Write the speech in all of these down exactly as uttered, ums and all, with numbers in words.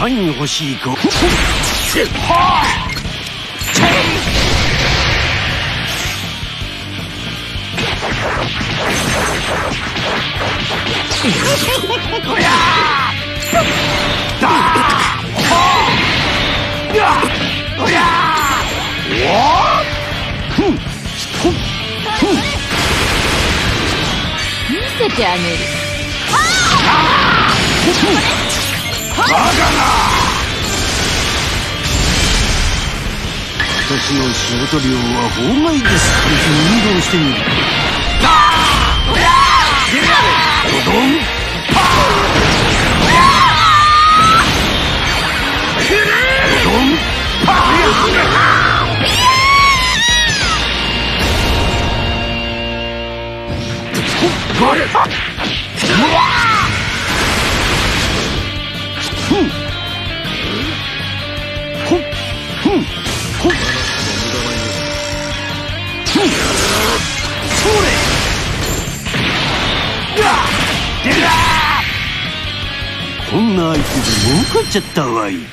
サイン欲しいか。はあおやだおやおふんふんふん見せてあげる。 バカな。私の仕事量は法外です。別に運動してみる。だーおやードドンパーおやードドンパーこれはうわふんほっふんほっふんそれこんな相手で儲かっちゃったわい。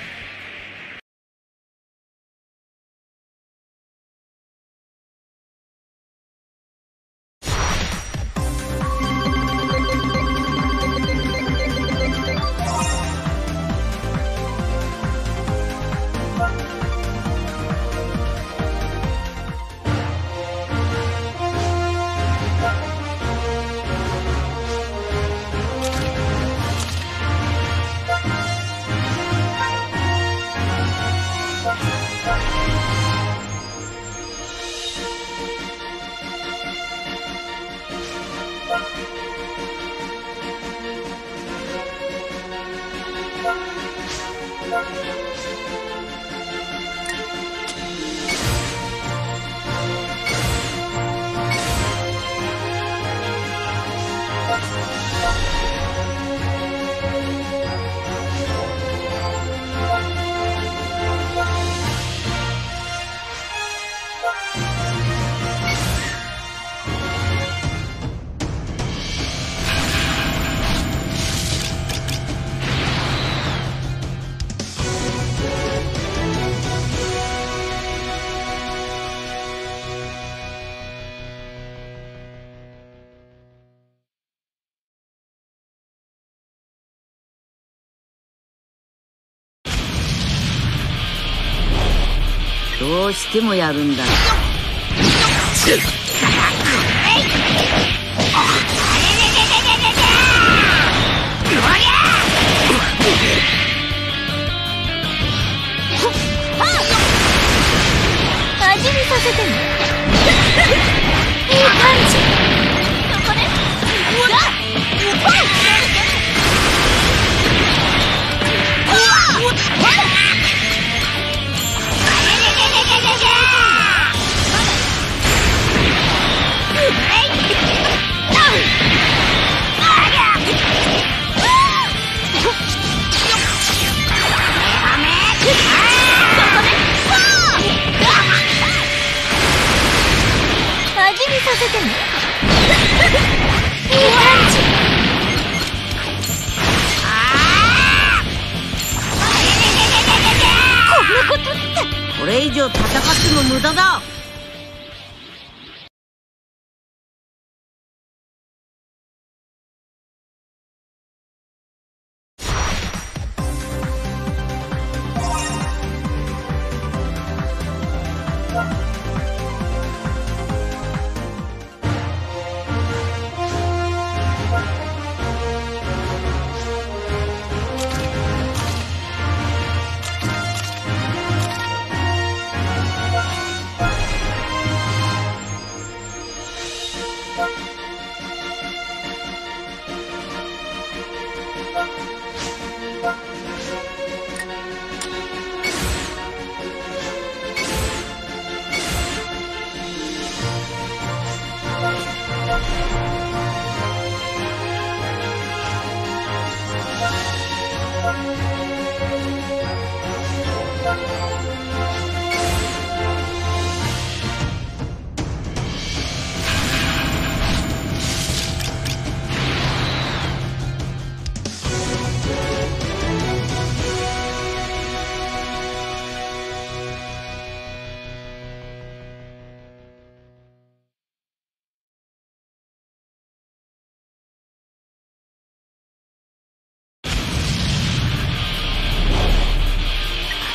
どうしてもやるんだ。 味見させてね。いい感じ。これうわっさせてね。いい感じ。こんなことって。 これ以上戦っても無駄だ。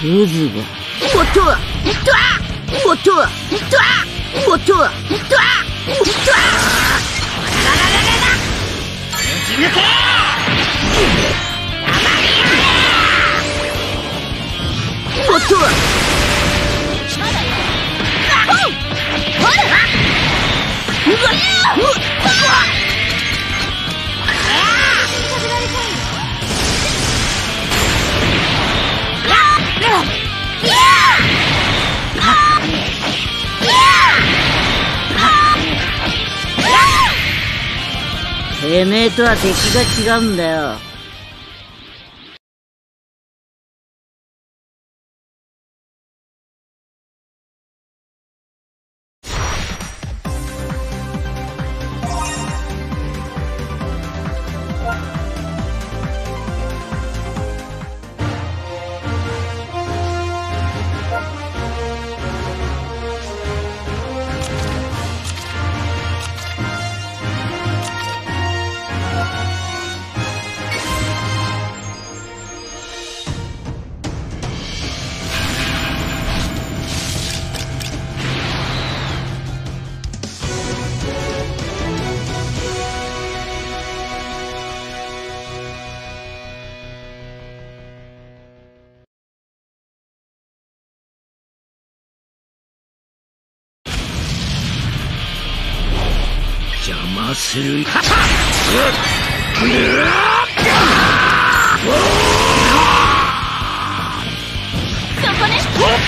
クズが。もっとはもっとはもっとはもっとはもっとはもっとは抜けもっとはてめえとは敵が違うんだよ。 邪魔する。 そこね。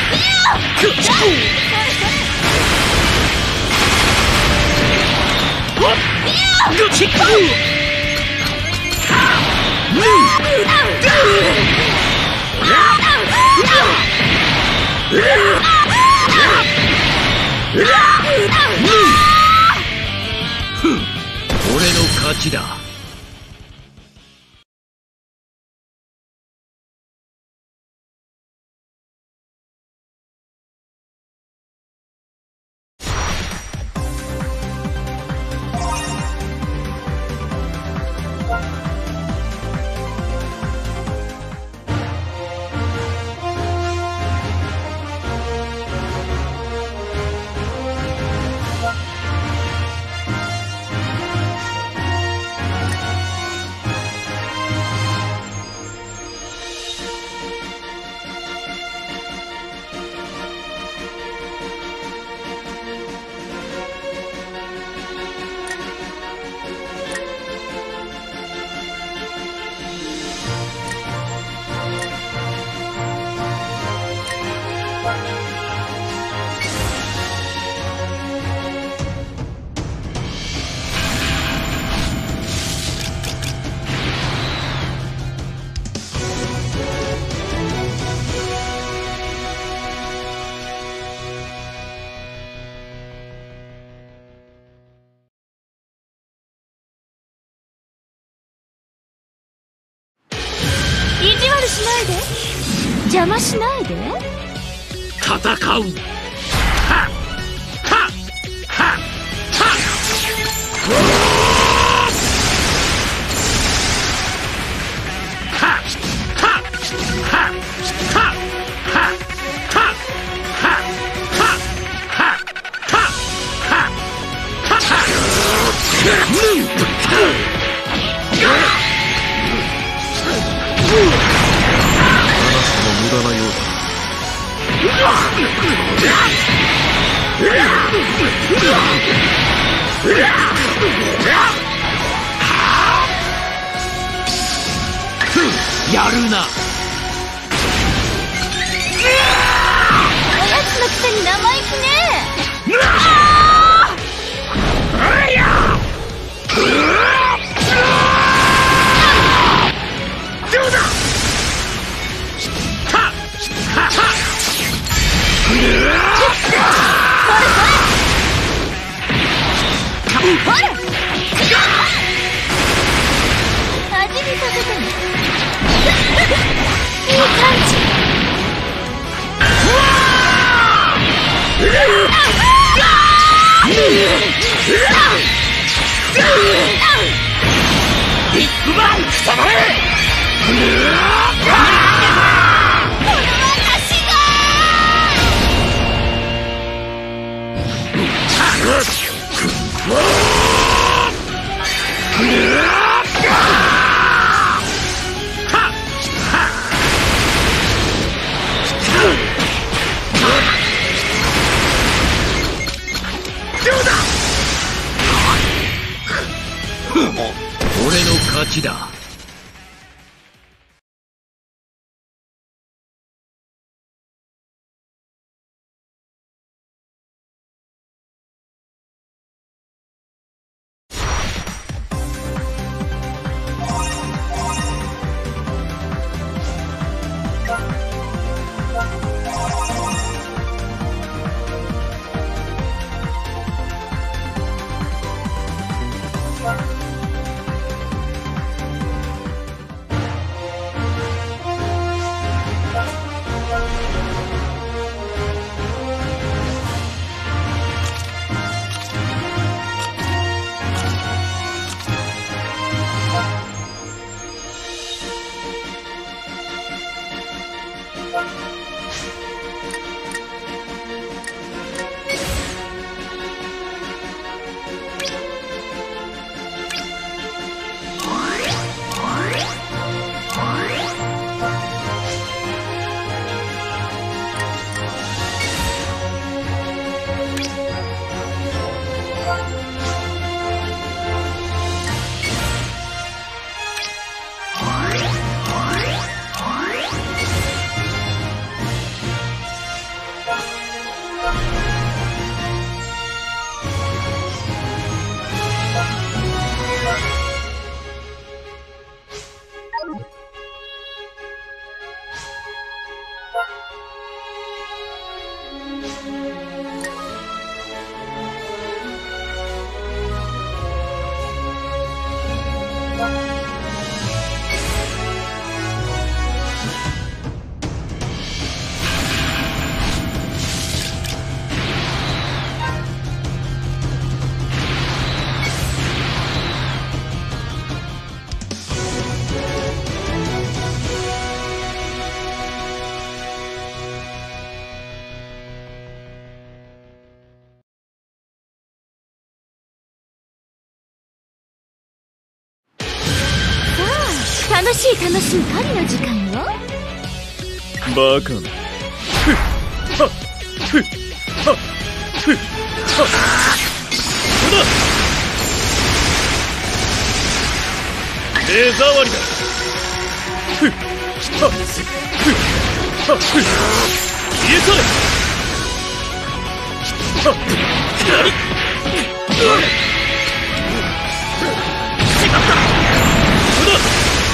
俺の勝ちだ。 意地悪しないで、邪魔しないで。 戦う。はっはっはっは無駄なようだ。やるな。 おやつのくせに生意気ね。 どうだ。 ほら、味見させてね。いい感じ。 ビッグバンくさまれ。 この私敵だ。 楽しい楽しい狩りの時間よ。 バカな。ふっはっふっはっふっはっ。そうだ。目障りだ。ふっはっふっはっふっ。消え去れ。はっ何。うっ。しまった。そうだ。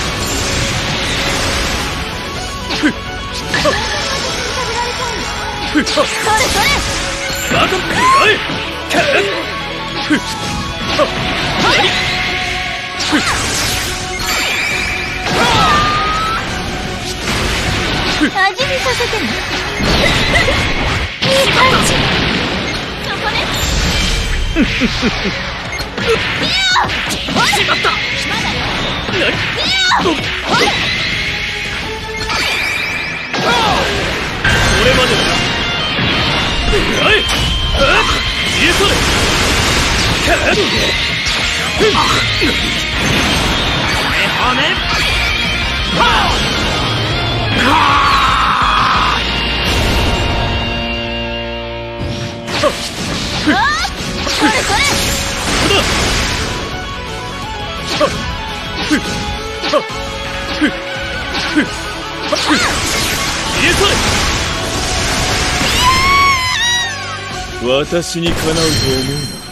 それそれバカおい味見させてね。いい感じ。そこね。 しまった。 まだよ。 何。これまでだ。おい、消え去れ。はめはそれそれ。 消え去れ。私にかなうと思うな。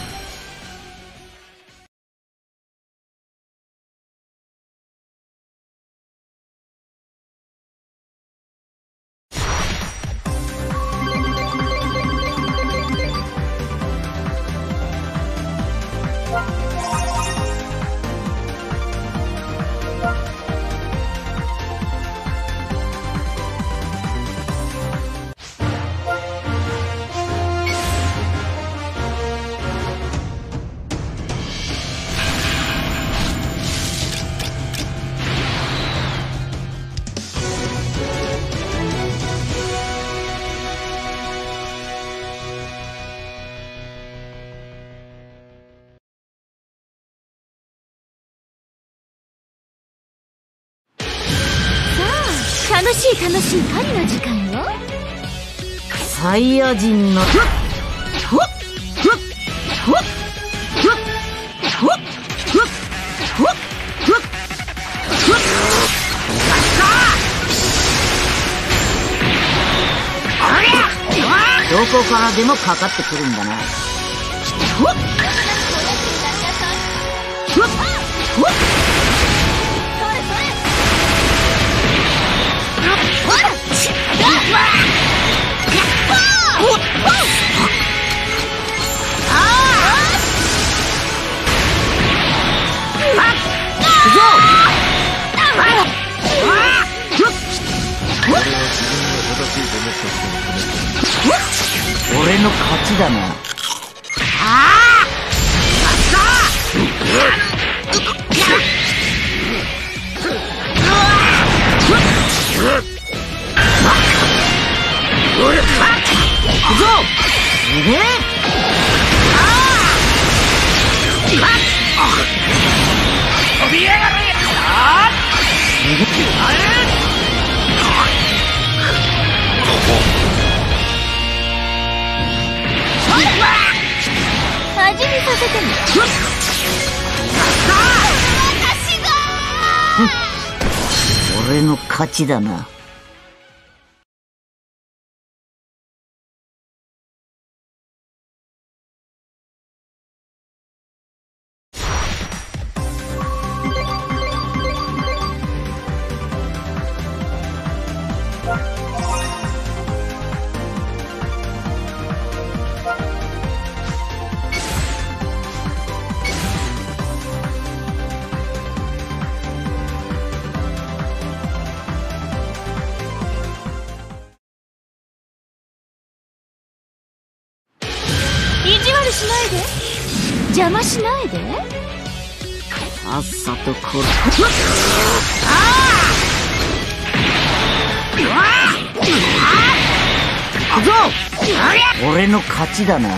楽しい楽しい狩りの時間よ。 サイヤ人のどこからでもかかってくるんだな。俺の勝ちだな。あ味見させてみ。私が俺の勝ちだな。 意地悪しないで。邪魔しないで。 さっさとこれ。俺の勝ちだな。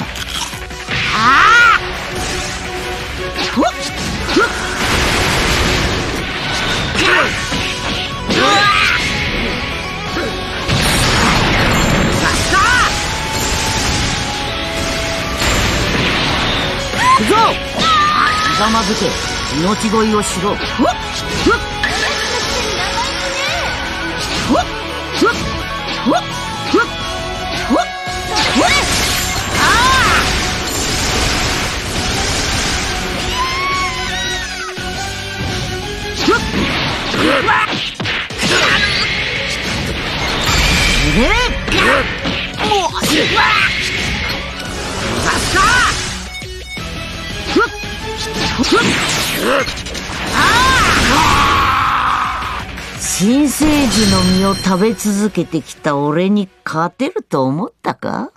ひざまずけ、命乞いをしろ。新生児の実を食べ続けてきた俺に勝てると思ったか？